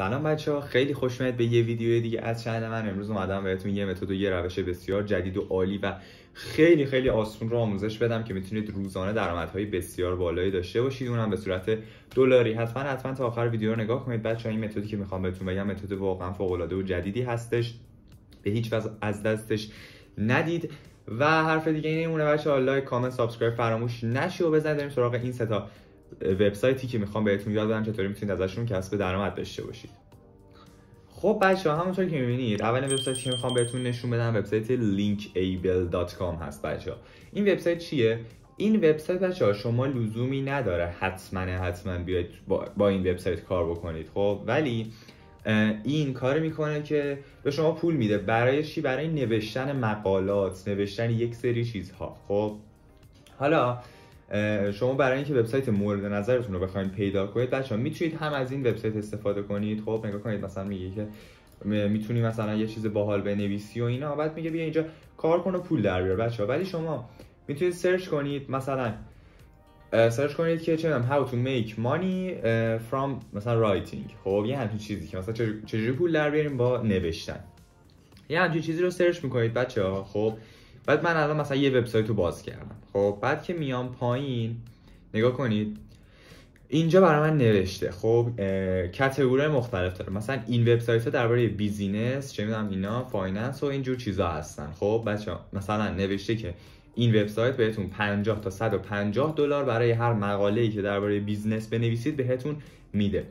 سلام بچه‌ها، خیلی خوش اومدید به یه ویدیو دیگه از چنل من. امروز اومدم بهتون یه متد و یه روش بسیار جدید و عالی و خیلی آسون رو آموزش بدم که میتونید روزانه درآمدهای بسیار بالایی داشته باشید، اونم به صورت دلاری. حتما تا آخر ویدیو رو نگاه کنید بچه‌ها. این متدی که میخوام بهتون بگم متد واقعا فوق‌العاده و جدیدی هستش، به هیچ وجه از دستش ندید. و حرف دیگه اینه مونه بچه‌ها، لایک، کامنت، سابسکرایب فراموش نشه و بزنید بریم سراغ این سه تا وبسایتی که میخوام بهتون یاد بدم چطوری میتونید ازشون کسب درآمد داشته باشید. خب بچه‌ها، همونطور که میبینید اولین وبسایتی که میخوام بهتون نشون بدم وبسایت linkable.com هست بچه‌ها. این وبسایت چیه؟ این وبسایت بچه‌ها شما لزومی نداره حتما بیاید با این وبسایت کار بکنید، خب، ولی این کار میکنه که به شما پول میده. برای چی؟ برای نوشتن مقالات، نوشتن یک سری چیزها. خب حالا شما برای اینکه وبسایت مورد نظرتون رو بخواید پیدا کنید بچه‌ها میتونید هم از این وبسایت استفاده کنید. خب نگاه کنید، مثلا میگه که میتونی مثلا یه چیز باحال بنویسی و اینا، بعد میگه بیا اینجا کار کن و پول در بیار بچه‌ها. ولی شما میتونید سرچ کنید، مثلا سرچ کنید که چه میدونم how to make money from مثلا writing. خب یه همچین چیزی که مثلا چجوری پول در بیاریم با نوشتن، یه همچین چیزی رو سرچ میکنید بچه‌ها. خب بعد من الان مثلا یه وبسایت رو باز کردم. خب بعد که میام پایین نگاه کنید، اینجا برای من نوشته خب کاتگوری مختلف داره. مثلا این وبسایت ها درباره بیزینس، چه میدونم اینا، فایننس و اینجور چیزا هستن. خب بچه‌ها مثلا نوشته که این وبسایت بهتون 50 تا 150 دلار برای هر مقاله‌ای که درباره بیزنس بنویسید بهتون میده.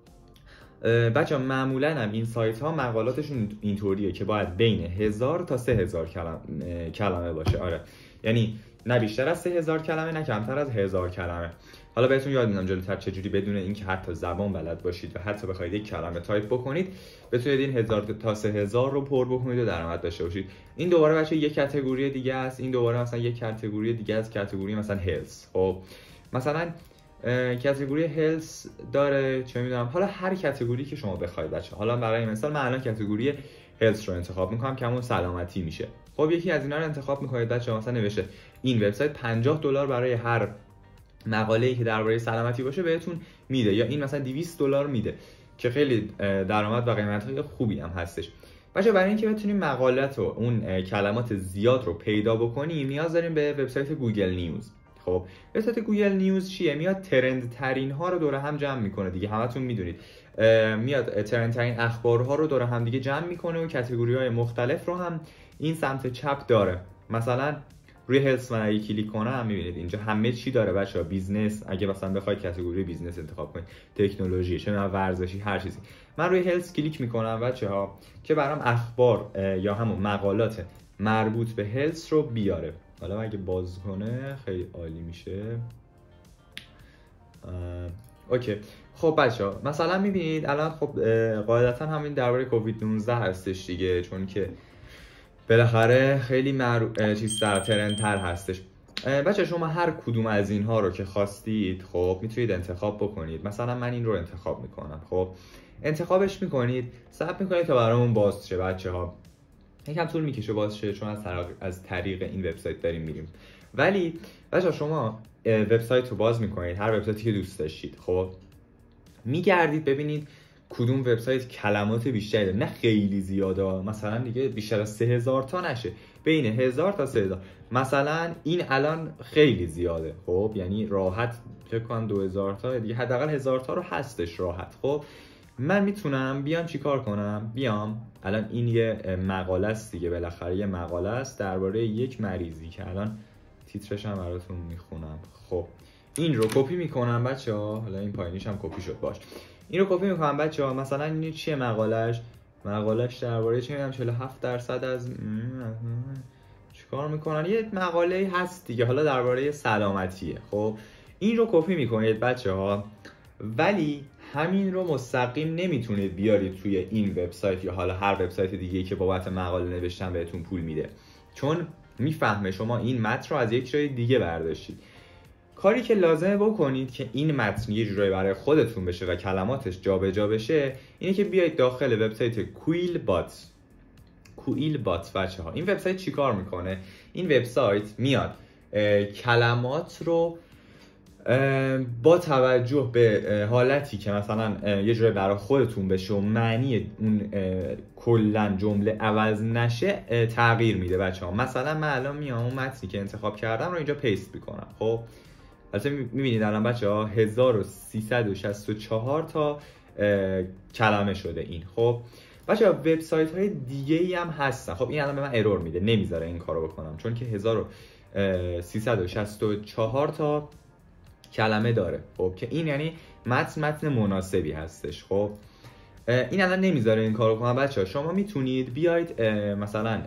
بچه‌ها معمولاً هم این سایت ها مقالاتشون اینطوریه که باید بین 1000 تا 3000 کلمه باشه. آره، یعنی نه بیشتر از 3000 کلمه نه کمتر از 1000 کلمه. حالا بهتون یاد میدم جلوتر چجوری بدون اینکه حتی زبان بلد باشید و حتی بخواید یک کلمه تایپ بکنید بتونید این 1000 تا 3000 رو پر بکنید و درآمد داشته باشید. این دوباره بچه یک کاتگوری دیگه است. این دوباره مثلا یک کاتگوری دیگه از کاتگوری مثلا هلس. خب مثلا کاتگوری هلس داره، چه میدونم، حالا هر کاتگوری که شما بخواید بچه. حالا برای مثال من الان کاتگوری هلس رو انتخاب میکنم که همون سلامتی میشه. خب یکی از اینا رو انتخاب میکنید بچه. مثلا نوشته این وبسایت 50 دلار برای هر مقاله‌ای که درباره سلامتی باشه بهتون میده، یا این مثلا 200 دلار میده که خیلی درآمد و قیمت‌های خوبی هم هستش. بچه برای اینکه بتونیم مقالات و اون کلمات زیاد رو پیدا بکنیم نیاز داریم به وبسایت گوگل نیوز. خب وبسایت گوگل نیوز چیه؟ میاد ترند ترین ها رو دور هم جمع میکنه دیگه، همتون میدونید. میاد ترند ترین اخبارها رو دور هم دیگه جمع میکنه و کاتگوری های مختلف رو هم این سمت چپ داره. مثلا روی هلس من اگه کلیک کنم میبینید اینجا همه چی داره بچه‌ها. بیزنس، اگه مثلا بخواید کاتگوری بیزنس انتخاب کنید، تکنولوژی، چه ورزشی، هر چیزی. من روی هلس کلیک میکنم بچه‌ها که برام اخبار یا همون مقالات مربوط به هلس رو بیاره. حالا اگه باز کنه خیلی عالی میشه. اوکی. خب بچه‌ها مثلا میبینید الان خب قاعدتا همین درباره کووید 19 هستش دیگه، چون که بالاخره خیلی ترندتر هستش. بچه شما هر کدوم از اینها رو که خواستید خب میتونید انتخاب بکنید. مثلا من این رو انتخاب میکنم. خب انتخابش میکنید، صبر میکنید تا برامون باز شه بچه‌ها. یکم طول میکشه باز شه چون از طریق این وبسایت داریم میریم. ولی بچه‌ها شما وبسایت رو باز میکنید، هر وبسایتی که دوست داشتید. خب میگردید ببینید کدوم وبسایت کلمات بیشتری داره. نه خیلی زیاده، مثلا دیگه بیشتر از 3000 تا نشه، بین 1000 تا 3000. مثلا این الان خیلی زیاده. خب یعنی راحت فکر کنم 2000 تا دیگه، حداقل 1000 تا رو هستش راحت. خب من میتونم بیام چیکار کنم؟ بیام الان این یه مقاله است دیگه، بالاخره یه مقاله است درباره یک مریضی که الان تیترش هم براتون میخونم. خب این رو کپی میکنم بچه‌ها. حالا این پایینیش هم کپی شد، باش. این رو کپی میکنم بچه‌ها. مثلا این چیه مقالهش درباره چه میدونم 47% از چیکار میکنن، یه مقاله هست دیگه، حالا درباره سلامتیه. خب این رو کپی میکنید بچه‌ها، ولی همین رو مستقیم نمیتونید بیارید توی این وبسایت یا حالا هر وبسایت دیگه‌ای که بابت مقاله نوشتن بهتون پول میده، چون میفهمه شما این متن رو از یک جای دیگه برداشتید. کاری که لازمه بکنید که این متن یه جورایی برای خودتون بشه و کلماتش جابجا بشه اینه که بیاید داخل وبسایت کویل بات بچه‌ها. این وبسایت چیکار میکنه؟ این وبسایت میاد کلمات رو با توجه به حالتی که مثلا یه جوری برای خودتون بشه و معنی اون کلا جمله عوض نشه تغییر میده بچه ها. مثلا من الان میام اون متنی که انتخاب کردم رو اینجا پیست میکنم. خب البته میبینید الان بچه ها 1364 تا کلمه شده این. خب بچه ها وبسایت های دیگه ای هم هستن. خب این الان به من ارور میده، نمیذاره این کارو بکنم چون که 1364 تا کلمه داره. خب که این یعنی متن مناسبی هستش. خب این الان نمیذاره این کارو کنم. بچه‌ها شما میتونید بیاید مثلا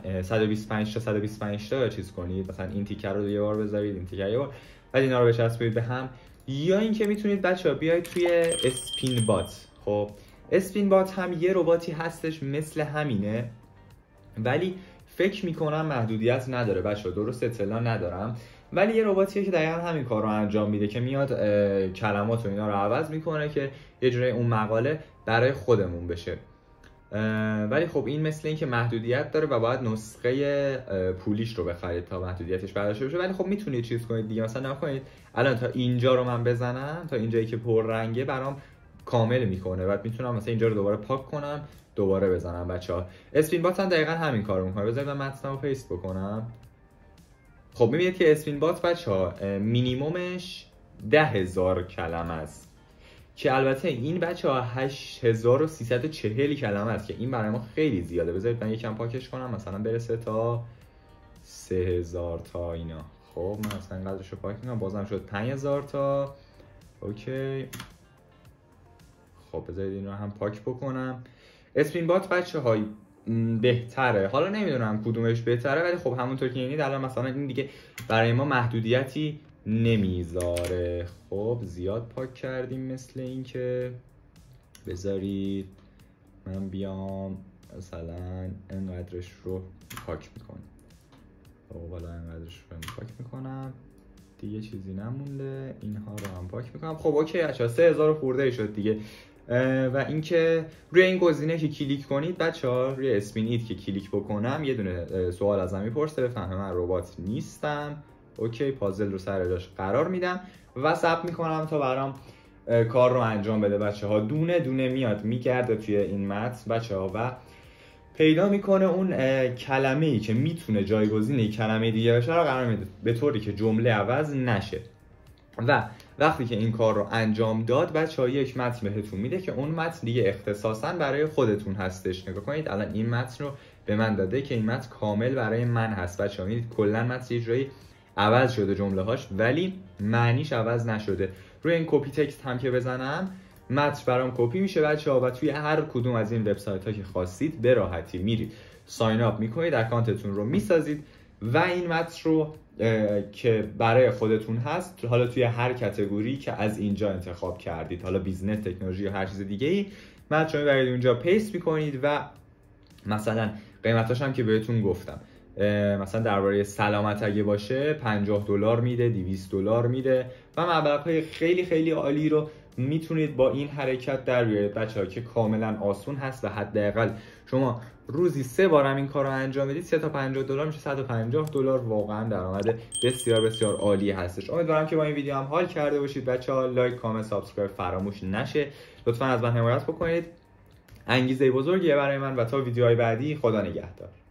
125 تا چیز کنید، مثلا این تیکر رو یه بار بذارید، این تیکر یه بار، بعد اینا رو بچسبونید به هم. یا اینکه میتونید بچه‌ها بیاید توی اسپین بات. خب اسپین بات هم یه رباتی هستش مثل همینه، ولی فکر میکنم محدودیت نداره بچه‌ها، درست اطلاع ندارم، ولی یه رباتیه که دقیقاً همین کار رو انجام میده که میاد کلمات و اینا رو عوض میکنه که یه جوری اون مقاله برای خودمون بشه. ولی خب این مثل این که محدودیت داره و باید نسخه پولیش رو بخرید تا محدودیتش برداشته بشه. ولی خب میتونید چیز کنید دیگه، مثلا نکنید الان تا اینجا رو من بزنم، تا اینجایی که پر رنگه برام کامل میکنه، بعد میتونم مثلا اینجا رو دوباره پاک کنم دوباره بزنم. بچه‌ها اسپین بات هم دقیقاً همین کارو میکنه. بذارید من متنمو پیست بکنم. خب میبینید که اسپین بات بچه‌ها مینیممش 10,000 کلمه است که البته این بچه‌ها 8340 کلمه است که این برای ما خیلی زیاده. بذارید من یکم پاکش کنم مثلا برسه تا 3000 تا اینا. خب من مثلا اینقدرش رو پاک میکنم، بازم شد 5000 تا. اوکی خب بذارید این رو هم پاک بکنم. اسپین بات بچه‌ها بهتره، حالا نمیدونم کدومش بهتره، ولی خب همونطور که میبینید الان مثلا این دیگه برای ما محدودیتی نمیذاره. خب زیاد پاک کردیم، مثل این که بذارید من بیام مثلا انقدرش رو پاک میکنم. خب حالا انقدرش رو پاک میکنم دیگه چیزی نمونده، اینها رو هم پاک میکنم. خب اوکی بچه‌ها 3000 خورده شد دیگه. و اینکه روی این گزینه که کلیک کنید بچه‌ها، روی اسپین ایت که کلیک بکنم یه دونه سوال ازم میپرسه، بفهمه من ربات نیستم. اوکی پازل رو سر جاش قرار میدم و ثبت میکنم تا برام کار رو انجام بده. بچه‌ها دونه دونه میاد میگرده توی این متن بچه‌ها و پیدا میکنه اون کلمه‌ای که میتونه جایگزین کلمه دیگه بشه رو قرار میده، به طوری که جمله عوض نشه. و وقتی که این کار رو انجام داد بچه‌ها یک متن بهتون میده که اون متن دیگه اختصاصاً برای خودتون هستش. نگاه کنید الان این متن رو به من داده که این متن کامل برای من هست. بچه‌ها میدید کلا متن یه جایی عوض شده جمله هاش ولی معنیش عوض نشده. روی این کپی تکست هم که بزنم متن برام کپی میشه بچه‌ها و توی هر کدوم از این وبسایت‌ها که خواستید به راحتی میرید ساین اپ میکنید، اکانتتون رو میسازید و این متن رو که برای خودتون هست حالا توی هر کاتگوری که از اینجا انتخاب کردید، حالا بیزنس، تکنولوژی یا هر چیز دیگه ای، متن رو میبرید اونجا پیست میکنید و مثلا قیمتاش هم که بهتون گفتم، مثلا درباره سلامت اگه باشه $50 میده، $200 میده و مبلغ‌های خیلی خیلی عالی رو میتونید با این حرکت در بیارید بچه‌ها که کاملا آسون هست و حداقل شما روزی 3 بار هم این کار رو انجام بدید 3 تا $50 میشه $150. واقعا درآمد بسیار بسیار عالی هستش. امیدوارم که با این ویدیو هم حال کرده باشید بچه‌ها. لایک، کامنت، سابسکرایب فراموش نشه. لطفا از من حمایت بکنید. انگیزه بزرگیه برای من و تا ویدیوهای بعدی خدا نگهدار.